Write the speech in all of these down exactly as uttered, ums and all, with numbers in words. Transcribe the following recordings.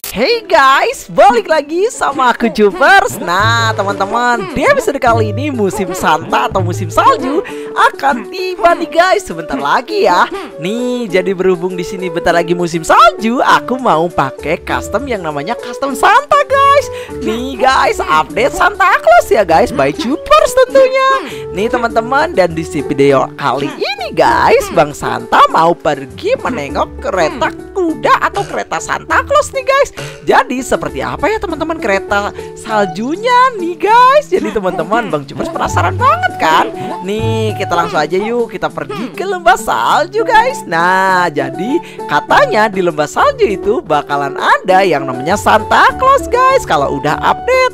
Hey guys, balik lagi sama aku Jupers. Nah teman-teman, di episode kali ini musim Santa atau musim salju akan tiba nih guys, sebentar lagi ya. Nih, jadi berhubung di sini bentar lagi musim salju, aku mau pakai custom yang namanya custom Santa guys. Nih guys, update Santa Claus ya guys, by Jupers tentunya. Nih teman-teman, dan di video kali ini guys, Bang Santa mau pergi menengok kereta kuda atau kereta Santa Claus nih guys. Jadi seperti apa ya teman-teman kereta saljunya nih guys. Jadi teman-teman, Bang Jupers penasaran banget kan. Nih kita langsung aja yuk, kita pergi ke lembah salju guys. Nah jadi katanya di lembah salju itu bakalan ada yang namanya Santa Claus guys. Kalau udah update,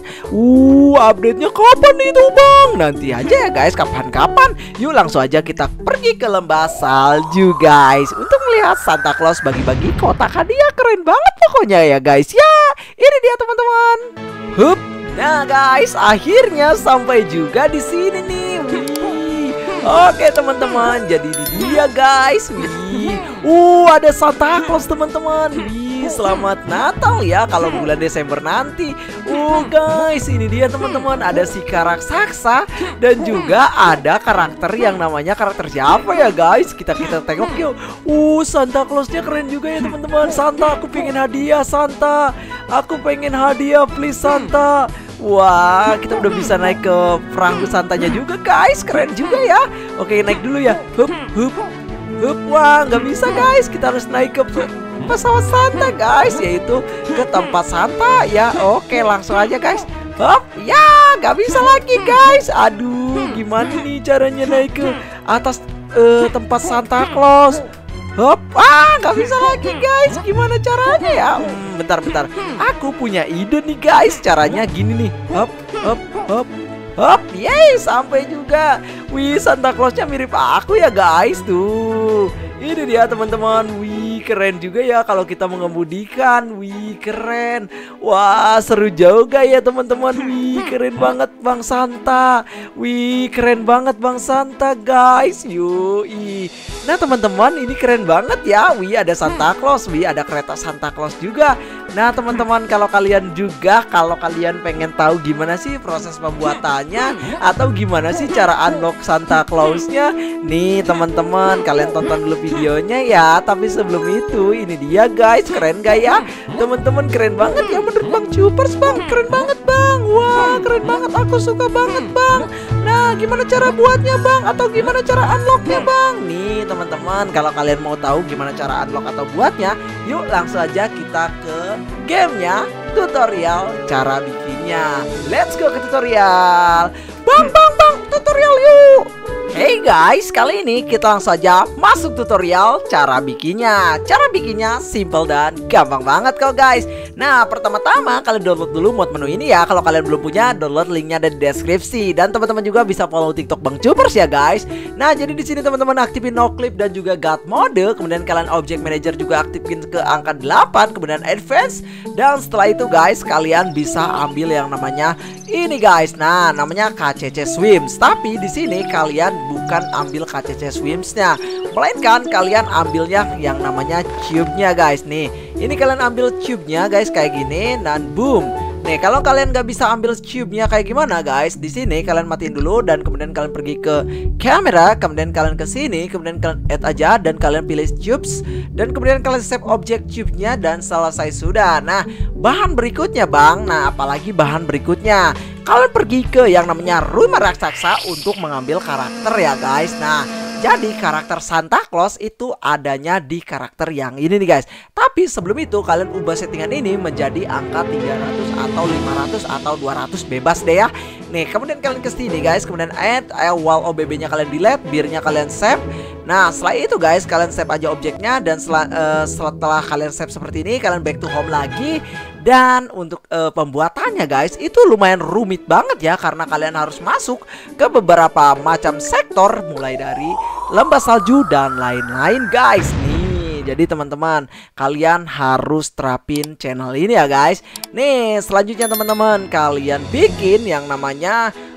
uh update-nya kapan itu bang? Nanti aja ya guys, kapan-kapan. Yuk langsung aja kita pergi ke lembah salju guys untuk melihat Santa Claus bagi-bagi kotak hadiah. Keren banget pokoknya ya guys. Ya ini dia teman-teman. Hup. Nah guys, akhirnya sampai juga di sini nih. Wih. Oke teman-teman, jadi ini dia guys. Wih. Uh ada Santa Claus teman-teman. Wih, selamat Natal ya kalau bulan Desember nanti. Uh guys, ini dia teman-teman, ada si raksasa dan juga ada karakter yang namanya karakter siapa ya guys? Kita kita tengok yuk. Uh Santa Clausnya keren juga ya teman-teman. Santa, aku pengen hadiah Santa. Aku pengen hadiah please Santa. Wah, kita udah bisa naik ke perahu Santanya juga guys. Keren juga ya. Oke, naik dulu ya. Hup hup hup. Wah, nggak bisa guys. Kita harus naik ke pesawat Santa guys, yaitu ke tempat Santa ya. Oke, langsung aja guys. Hop, ya nggak bisa lagi guys. Aduh, gimana nih caranya naik ke atas uh, tempat Santa Claus? Hop, ah nggak bisa lagi guys. Gimana caranya ya? Hmm, bentar bentar. Aku punya ide nih guys. Caranya gini nih. Hop hop hop hop. Yeay, sampai juga. Wih, Santa Clausnya mirip aku ya guys tuh. Ini dia teman-teman. Wih, keren juga ya kalau kita mengemudikan. Wih, keren. Wah, seru juga ya teman-teman. Wih, keren banget Bang Santa. Wih, keren banget Bang Santa guys. Yui. Nah teman-teman, ini keren banget ya. Wih, ada Santa Claus. Wih, ada kereta Santa Claus juga. Nah teman-teman, kalau kalian juga, kalau kalian pengen tahu gimana sih proses pembuatannya atau gimana sih cara unlock Santa Clausnya, nih teman-teman, kalian tonton dulu videonya ya. Tapi sebelum itu, ini dia guys, keren gak ya teman-teman? Keren banget ya menurut Bang Jupers bang. Keren banget bang. Wah, keren banget, aku suka banget bang. Nah, gimana cara buatnya bang? Atau gimana cara unlocknya bang? Nih teman-teman, kalau kalian mau tahu gimana cara unlock atau buatnya, yuk langsung aja kita ke gamenya, tutorial cara bikinnya. Let's go ke tutorial. Bang bang bang, tutorial yuk. Hey guys, kali ini kita langsung saja masuk tutorial cara bikinnya. Cara bikinnya simple dan gampang banget kok guys. Nah, pertama-tama kalian download dulu mod menu ini ya. Kalau kalian belum punya, download linknya ada di deskripsi. Dan teman-teman juga bisa follow TikTok Bang Jupers ya guys. Nah, jadi di sini teman-teman aktifin no clip dan juga God mode. Kemudian kalian object manager juga aktifin ke angka delapan, kemudian advance. Dan setelah itu guys, kalian bisa ambil yang namanya ini guys. Nah, namanya K C C Swims. Tapi di sini kalian bukan ambil K C C Swims-nya, melainkan kalian ambilnya yang namanya cube-nya guys. Nih, ini kalian ambil cube-nya guys kayak gini, dan boom. Nih, kalau kalian nggak bisa ambil cube-nya kayak gimana guys, di sini kalian matiin dulu dan kemudian kalian pergi ke kamera, kemudian kalian ke sini, kemudian kalian add aja dan kalian pilih cubes dan kemudian kalian save object cube-nya dan selesai sudah. Nah, bahan berikutnya bang. Nah, apalagi bahan berikutnya, kalian pergi ke yang namanya rumah raksasa untuk mengambil karakter ya guys. Nah, jadi karakter Santa Claus itu adanya di karakter yang ini nih guys. Tapi sebelum itu kalian ubah settingan ini menjadi angka tiga ratus atau lima ratus atau dua ratus, bebas deh ya. Nih, kemudian kalian ke sini guys, kemudian add wall O B B-nya kalian delete, birnya kalian save. Nah, setelah itu guys, kalian save aja objeknya dan setelah, uh, setelah kalian save seperti ini, kalian back to home lagi. Dan untuk uh, pembuatannya guys, itu lumayan rumit banget ya, karena kalian harus masuk ke beberapa macam sektor mulai dari lembah salju dan lain-lain guys. Nih, jadi teman-teman, kalian harus terapin channel ini ya guys. Nih, selanjutnya teman-teman, kalian bikin yang namanya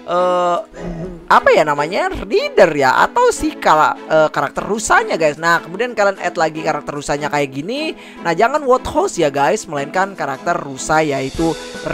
uh, apa ya namanya, reader ya, atau si kala, uh, karakter rusanya guys. Nah kemudian kalian add lagi karakter rusanya kayak gini. Nah jangan Warthog ya guys, melainkan karakter rusa yaitu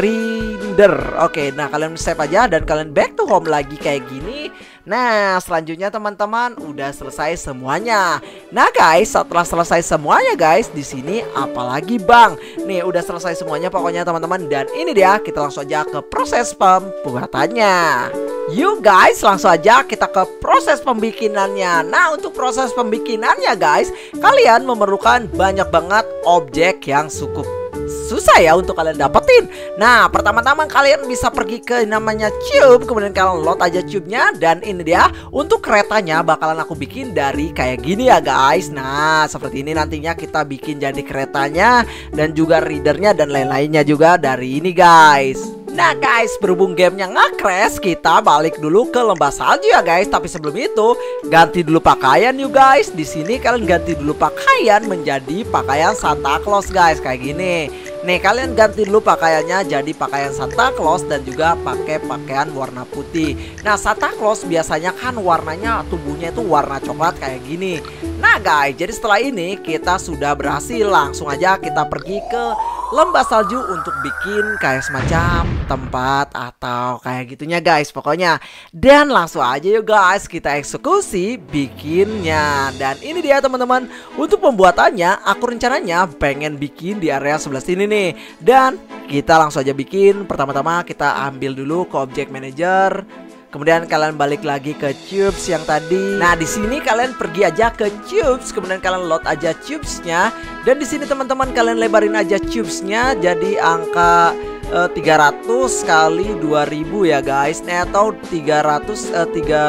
reader. Oke, nah kalian save aja dan kalian back to home lagi kayak gini. Nah selanjutnya teman-teman udah selesai semuanya. Nah guys, setelah selesai semuanya guys, di sini apalagi bang? Nih udah selesai semuanya pokoknya teman-teman. Dan ini dia, kita langsung aja ke proses pembuatannya. Yuk guys, langsung aja kita ke proses pembikinannya. Nah untuk proses pembikinannya guys, kalian memerlukan banyak banget objek yang cukup susah ya untuk kalian dapetin. Nah pertama-tama kalian bisa pergi ke namanya cube, kemudian kalian load aja cube-nya. Dan ini dia, untuk keretanya bakalan aku bikin dari kayak gini ya guys. Nah seperti ini nantinya kita bikin jadi keretanya, dan juga readernya dan lain-lainnya juga dari ini guys. Nah guys, berhubung gamenya nge-crash, kita balik dulu ke lembah salju ya guys. Tapi sebelum itu, ganti dulu pakaian yuk guys. Di sini kalian ganti dulu pakaian menjadi pakaian Santa Claus guys, kayak gini. Nih kalian ganti dulu pakaiannya jadi pakaian Santa Claus dan juga pakai pakaian warna putih. Nah Santa Claus biasanya kan warnanya, tubuhnya itu warna coklat kayak gini. Nah guys, jadi setelah ini kita sudah berhasil. Langsung aja kita pergi ke lembah salju untuk bikin kayak semacam tempat atau kayak gitunya guys pokoknya. Dan langsung aja yuk guys, kita eksekusi bikinnya. Dan ini dia teman-teman, untuk pembuatannya aku rencananya pengen bikin di area sebelah sini nih. Dan kita langsung aja bikin. Pertama-tama kita ambil dulu ke object manager. Kemudian kalian balik lagi ke tubes yang tadi. Nah di sini kalian pergi aja ke tubes, kemudian kalian load aja tubesnya. Dan di sini teman-teman kalian lebarin aja tubesnya jadi angka uh, tiga ratus kali dua ribu ya guys. Nah atau tiga ratus uh, tiga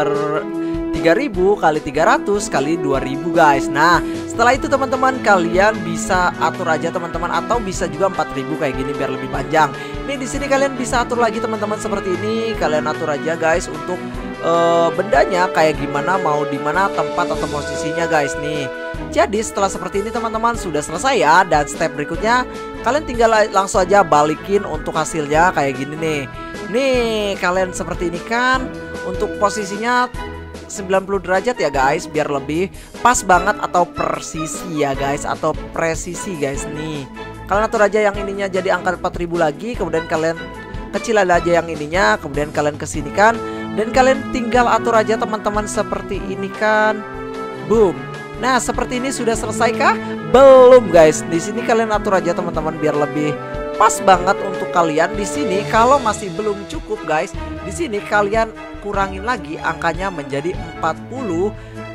ribu kali tiga ratus kali dua ribu guys. Nah setelah itu teman-teman kalian bisa atur aja teman-teman, atau bisa juga empat ribu kayak gini biar lebih panjang. Nih di sini kalian bisa atur lagi teman-teman seperti ini. Kalian atur aja guys untuk uh, bendanya kayak gimana, mau di mana tempat atau posisinya guys nih. Jadi setelah seperti ini teman-teman sudah selesai ya. Dan step berikutnya kalian tinggal langsung aja balikin untuk hasilnya kayak gini nih. Nih kalian seperti ini kan, untuk posisinya sembilan puluh derajat ya guys, biar lebih pas banget atau presisi ya guys, atau presisi guys nih. Kalian atur aja yang ininya jadi angka empat ribu lagi, kemudian kalian kecil aja yang ininya, kemudian kalian kesini kan, dan kalian tinggal atur aja teman-teman seperti ini kan. Boom. Nah seperti ini sudah selesai kah? Belum guys. Di sini kalian atur aja teman-teman biar lebih pas banget untuk kalian. Di sini kalau masih belum cukup guys, di sini kalian kurangin lagi angkanya menjadi empat puluh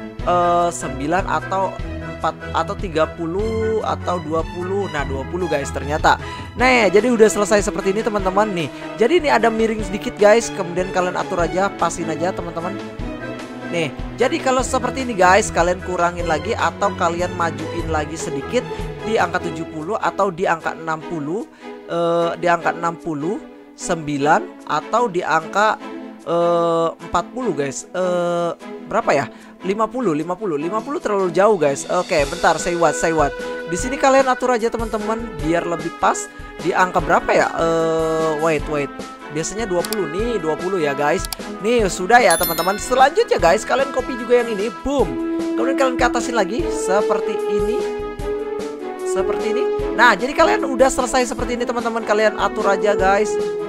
sembilan atau empat atau tiga puluh atau dua puluh. Nah dua puluh guys ternyata. Nah jadi udah selesai seperti ini teman-teman nih. Jadi ini ada miring sedikit guys, kemudian kalian atur aja, pasin aja teman-teman. Nih jadi kalau seperti ini guys, kalian kurangin lagi atau kalian majuin lagi sedikit di angka tujuh puluh atau di angka enam puluh, uh, di angka enam puluh sembilan atau di angka uh, empat puluh guys. Uh, berapa ya? lima puluh, lima puluh, lima puluh terlalu jauh guys. Oke, bentar, say what, say what. Di sini kalian atur aja teman-teman biar lebih pas di angka berapa ya? Uh, wait, wait. Biasanya dua puluh nih, dua puluh ya guys. Nih sudah ya teman-teman. Selanjutnya guys, kalian copy juga yang ini, boom. Kemudian kalian ke atasin lagi seperti ini. Seperti ini. Nah, jadi kalian udah selesai seperti ini teman-teman. Kalian atur aja guys.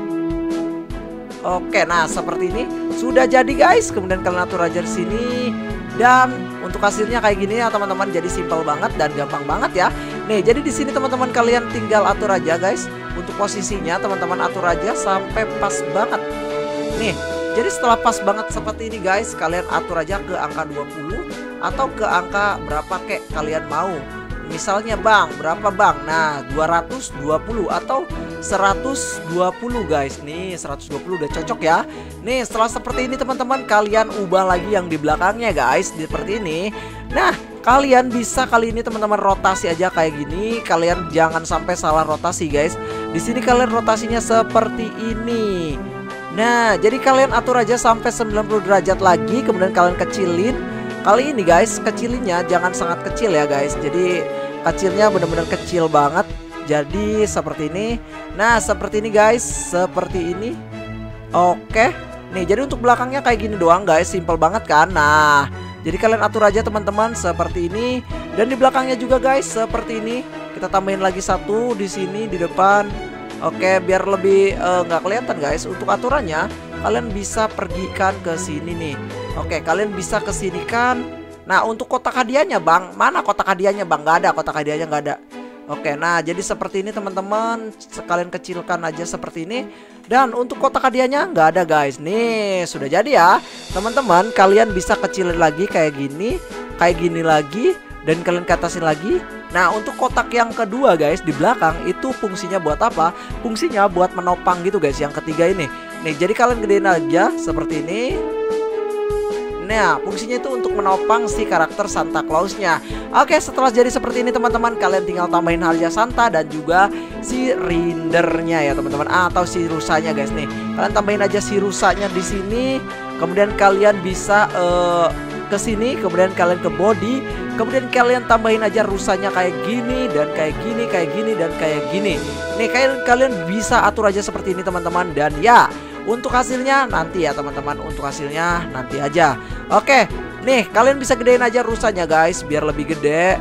Oke, nah seperti ini sudah jadi guys. Kemudian kalian atur aja di sini. Dan untuk hasilnya kayak gini ya teman-teman. Jadi simpel banget dan gampang banget ya. Nih, jadi di sini teman-teman kalian tinggal atur aja guys. Untuk posisinya teman-teman atur aja sampai pas banget. Nih, jadi setelah pas banget seperti ini guys, kalian atur aja ke angka dua puluh atau ke angka berapa kek kalian mau. Misalnya bang, berapa bang? Nah, dua ratus dua puluh atau seratus dua puluh guys. Nih, seratus dua puluh udah cocok ya. Nih, setelah seperti ini teman-teman kalian ubah lagi yang di belakangnya guys, seperti ini. Nah, kalian bisa kali ini teman-teman rotasi aja kayak gini. Kalian jangan sampai salah rotasi guys. Di sini kalian rotasinya seperti ini. Nah, jadi kalian atur aja sampai sembilan puluh derajat lagi, kemudian kalian kecilin. Kali ini guys, kecilinnya jangan sangat kecil ya guys. Jadi kecilnya benar-benar kecil banget. Jadi seperti ini. Nah, seperti ini guys, seperti ini. Oke. Nih, jadi untuk belakangnya kayak gini doang guys, simple banget kan. Nah, jadi kalian atur aja teman-teman seperti ini. Dan di belakangnya juga guys seperti ini. Kita tambahin lagi satu di sini di depan. Oke, biar lebih nggak uh, kelihatan guys. Untuk aturannya kalian bisa pergikan ke sini nih. Oke, kalian bisa ke sini kan. Nah, untuk kotak hadiahnya bang, mana kotak hadiahnya bang? Nggak ada, kotak hadiahnya nggak ada. Oke, nah jadi seperti ini teman-teman. Sekalian kecilkan aja seperti ini. Dan untuk kotak hadiahnya nggak ada guys. Nih sudah jadi ya teman-teman. Kalian bisa kecilin lagi kayak gini, kayak gini lagi, dan kalian ke atasin lagi. Nah untuk kotak yang kedua guys di belakang itu fungsinya buat apa? Fungsinya buat menopang gitu guys. Yang ketiga ini. Nih jadi kalian gedein aja seperti ini. Nah, fungsinya itu untuk menopang si karakter Santa Claus-nya. Oke, setelah jadi seperti ini teman-teman, kalian tinggal tambahin hadiah Santa dan juga si rindernya ya teman-teman, atau si rusanya guys nih. Kalian tambahin aja si rusanya di sini. Kemudian kalian bisa uh, ke sini, kemudian kalian ke body, kemudian kalian tambahin aja rusanya kayak gini dan kayak gini, kayak gini dan kayak gini. Nih, kalian kalian bisa atur aja seperti ini teman-teman. Dan ya, untuk hasilnya nanti ya teman-teman, untuk hasilnya nanti aja. Oke, nih kalian bisa gedein aja rusanya guys biar lebih gede.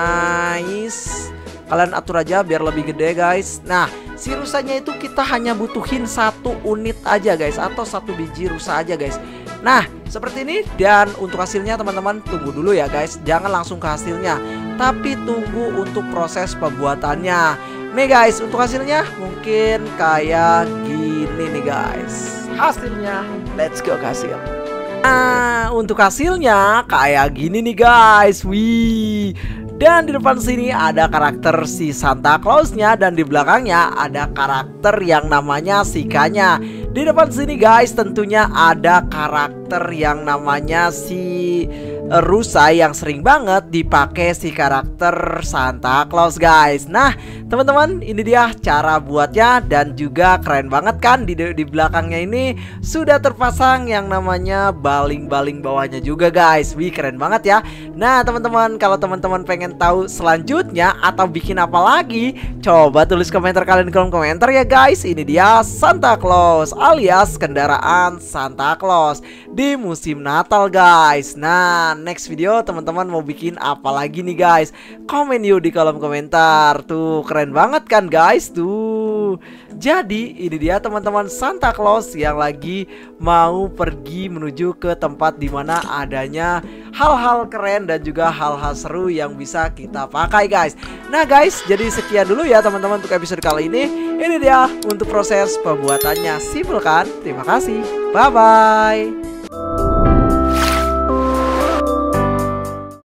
Nice. Kalian atur aja biar lebih gede guys. Nah, si rusanya itu kita hanya butuhin satu unit aja guys, atau satu biji rusa aja guys. Nah, seperti ini. Dan untuk hasilnya teman-teman tunggu dulu ya guys. Jangan langsung ke hasilnya, tapi tunggu untuk proses pembuatannya. Nih guys, untuk hasilnya mungkin kayak gini nih guys. Hasilnya, let's go ke hasil. Nah, untuk hasilnya kayak gini nih guys. Wih. Dan di depan sini ada karakter si Santa Claus-nya, dan di belakangnya ada karakter yang namanya Sikanya. Di depan sini guys tentunya ada karakter yang namanya si rusa yang sering banget dipakai si karakter Santa Claus guys. Nah teman-teman, ini dia cara buatnya, dan juga keren banget kan. Di, di belakangnya ini sudah terpasang yang namanya baling-baling bawahnya juga guys. Wih, keren banget ya. Nah teman-teman, kalau teman-teman pengen tahu selanjutnya atau bikin apa lagi, coba tulis komentar kalian di kolom komentar ya guys. Ini dia Santa Claus alias kendaraan Santa Claus di musim Natal guys. Nah, next video teman-teman mau bikin apa lagi nih guys? Komen yuk di kolom komentar. Tuh keren banget kan guys tuh. Jadi ini dia teman-teman Santa Claus yang lagi mau pergi menuju ke tempat dimana adanya hal-hal keren dan juga hal-hal seru yang bisa kita pakai guys. Nah guys, jadi sekian dulu ya teman-teman untuk episode kali ini. Ini dia untuk proses pembuatannya, simple kan? Terima kasih, bye bye.